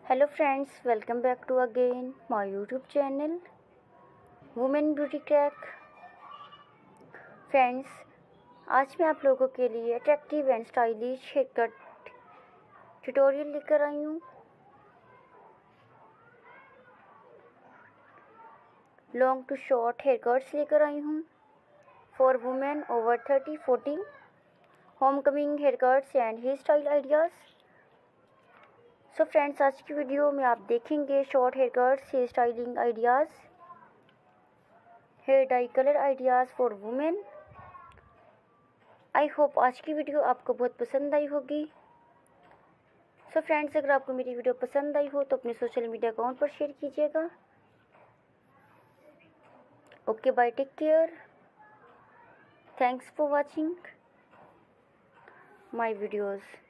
Hello friends, welcome back to again my YouTube channel women beauty crack. Friends, आज मैं आप लोगों के लिए attractive and stylish hair cut tutorial लेकर आई हूँ। Long to short hair cuts लेकर आई हूँ for women over 30-40, home coming hair cuts and hair style ideas. So friends, आज की वीडियो में आप देखेंगे short hair cuts, hair styling ideas, hair dye colour ideas for women. I hope आज की वीडियो आपको बहुत पसंद आई होगी। सो फ्रेंड्स, अगर आपको मेरी वीडियो पसंद आई हो तो अपने सोशल मीडिया अकाउंट पर शेयर कीजिएगा। Okay, bye, take care, thanks for watching my videos.